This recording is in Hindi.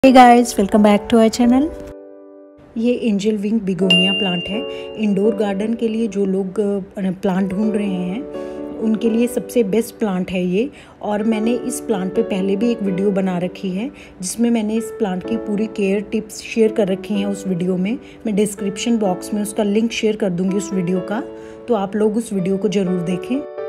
Hey guys, welcome back to our channel. ये एंजल विंग बिगोनिया प्लांट है। इंडोर गार्डन के लिए जो लोग प्लांट ढूंढ रहे हैं उनके लिए सबसे बेस्ट प्लांट है ये। और मैंने इस प्लांट पे पहले भी एक वीडियो बना रखी है जिसमें मैंने इस प्लांट की पूरी केयर टिप्स शेयर कर रखी हैं। उस वीडियो में मैं डिस्क्रिप्शन बॉक्स में उसका लिंक शेयर कर दूंगी उस वीडियो का, तो आप लोग उस वीडियो को ज़रूर देखें।